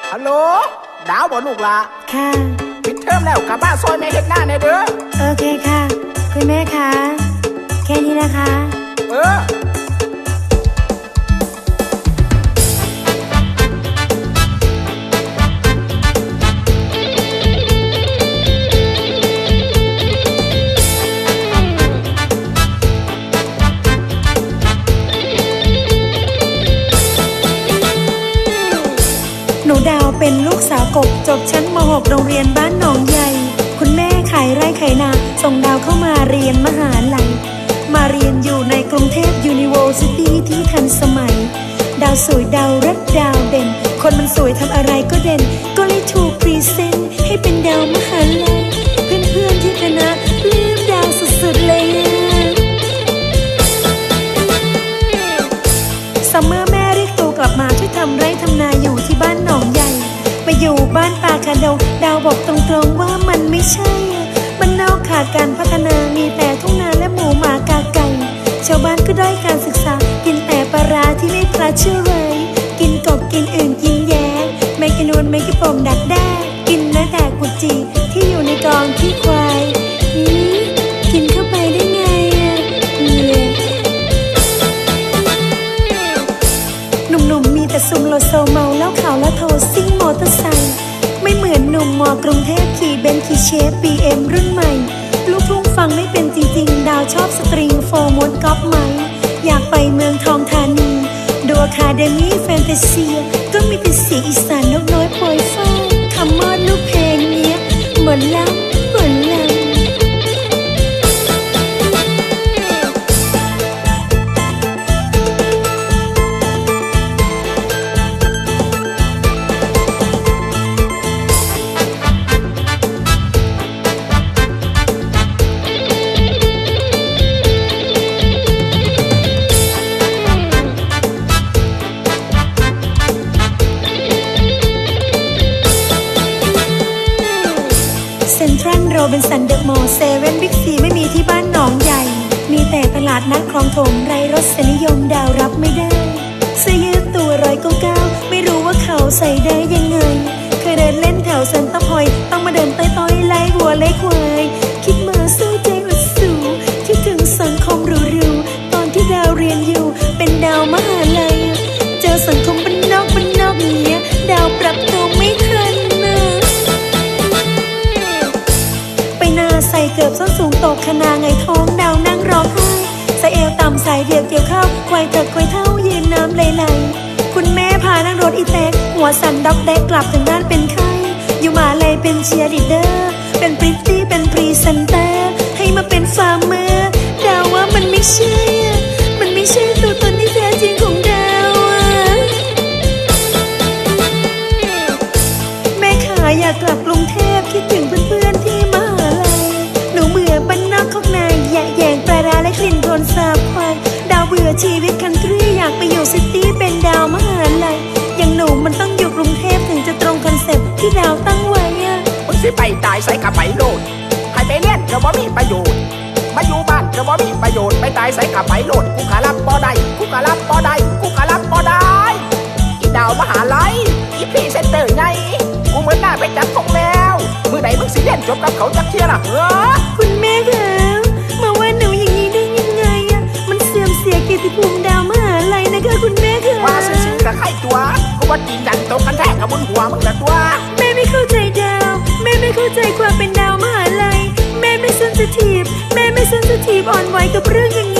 ฮัลโหลดาวบ่ลูกละค่ะปิดเทอมแล้วกลับบ้านซอยแม่เฮ็ดหน้าในเด้อโอเคค่ะคุณแม่คะแค่นี้นะคะหนูดาวเป็นลูกสาวกบจบชั้นม.6 โรงเรียนบ้านหนองใหญ่คุณแม่ขายไร่ขายนาส่งดาวเข้ามาเรียนมหาลัยมาเรียนอยู่ในกรุงเทพ University ที่ทันสมัยดาวสวยดาวรักดาวเด่นคนมันสวยทำอะไรก็เด่นก็เลยถูกพรีเซนต์ให้เป็นดาวมหาลัยเพื่อนๆที่คณะปลื้มดาวสุดๆเลยซัมเมอร์แม่เรียกตัวกลับมาช่วยทำไร่ทำนาอยู่ที่บ้านหนองใหญ่มาอยู่บ้านป่าคาดงดาวบอกตรงๆว่ามันไม่ใช่มันนอกขาดการพัฒนามีแต่ทุ่งนาและหมูหมากาไก่ชาวบ้านก็ได้การศึกษากินแต่ปลาร้าที่ไม่พลาดเชื่อไว้กินกบกินอื่นกินแย้แมงกะนวนแมงกะปมดักแด้กินแม้แต่กุจีที่อยู่ในกองขี้ควายกินเข้าไปได้ไงหนุ่มๆมีแต่ซุ่มโลโซเมาแล้วขาวแล้วโทซิ่งมอเตอร์ไซค์ไม่เหมือนหนุ่มมอกรุงเทพขี่เบนซ์ขี่เชฟ BM รุ่นใหม่ลูกทุ่งฟังไม่เป็นจริงๆดาวชอบสตริงโฟร์มดก๊อปไหมอยากไปเมืองทองธานีดูอะคาเดมี่แฟนตาเซียก็มีแต่เสียงอีสานนกน้อยโปรยฟ้าคำมอดลูกเพลงเนี้ยเหมือนล้ำเหมือนล้ำเซ็นทรัลโรบินสันเดอะมอลล์เซเว่นบิ๊กซีไม่มีที่บ้านหนองใหญ่มีแต่ตลาดนัดคลองถมไร้รสนิยมดาวรับไม่ได้เสื้อยืดตัว199ไม่รู้ว่าเขาใส่ได้ยังไงเคยเดินเล่นแถวเซ็นเตอร์พอยต์ต้องมาเดินต้อยๆไล่วัวไล่ควายคิดมาสู้ใจอุดสูคิดถึงสังคมหรูๆตอนที่ดาวเรียนอยู่เป็นดาวมหาลัยเจอสังคมบ้านนอกเนี้ยดาวปรับตัวไม่ทันใส่เกือบส้นสูงตกคณาไงท้องดาวนั่งร้องไห้ใส่เอวต่ำใส่เดี่ยวเกี่ยวข้าวควายเถิดควายเท่ายืนน้ำไหลคุณแม่พานั่งรถอีแตกหัวสั่นด็อกแดกกลับถึงบ้านเป็นไข้อยู่มาเลยเป็นเชียร์ลีดเดอร์เป็นพริตตี้เป็นพรีเซนเตอร์ให้มาเป็นฟาร์มเมอร์ดาวว่ามันไม่ใช่ตัวตนที่แท้จริงของดาวแม่ขาอยากกลับกรุงเทพคิดถึงเพื่อนๆที่มาบ้านนอกของนายแย่แยงปลาร้าและกลิ่นโคลนสาบควายดาวเบื่อชีวิตคันทรีอยากไปอยู่ซิตี้เป็นดาวมหาลัยอย่างหนูมันต้องอยู่กรุงเทพถึงจะตรงคอนเซ็ปต์ที่ดาวตั้งไว้มึงสิไปตายใส่กับไปโลดให้ไปเล่นก็บ่มีประโยชน์มาอยู่บ้านก็บ่มีประโยชน์ไปตายใส่กับไปโลดกูกะรับบ่ได้กูกะรับบ่ได้อีดาวมหาลัยอีพรีเซนเตอร์ไงกูเหมือนหน้าไปจับของแล้วมือไหนมึงสิเล่นจบกับเขาจักเที่ยล่ะคุณแม่คะมาว่าหนูอย่างนี้ได้ยังไงมันเสื่อมเสียเกียรติภูมิดาวมหาลัยนะคะคุณแม่คะว่าซื่อๆกับใครตัวกูว่าจีนดันตกกันแทกกับบนหัวมึงละตัวแม่ไม่เข้าใจดาวแม่ไม่เข้าใจความเป็นดาวมหาลัยแม่ไม่เซนซิทีฟอ่อนไหวกับเรื่องอย่างนี้